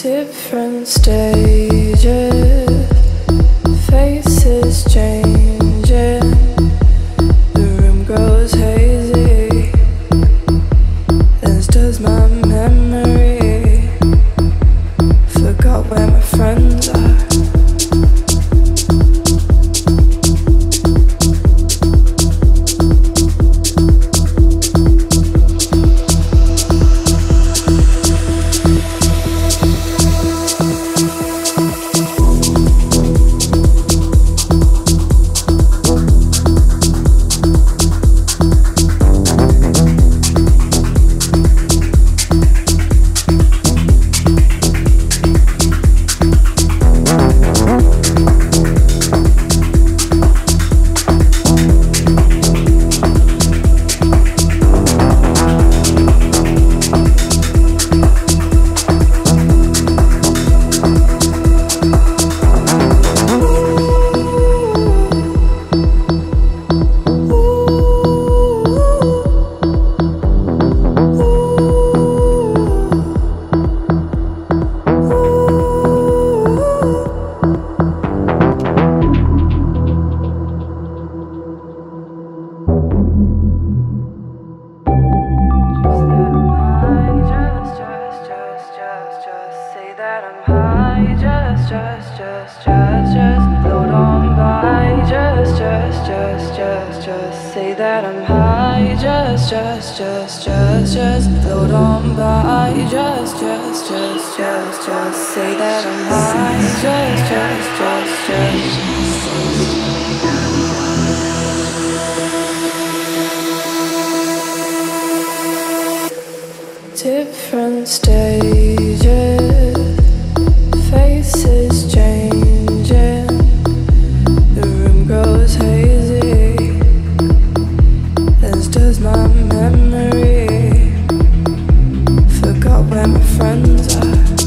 Different stages, faces changing, the room grows hazy, as does my memory. Forgot where my friends are. Say that I'm high, just float on by, just say that I'm high, Different stages, faces changing, the room grows hazy, as does my memory. Forgot where my friends are.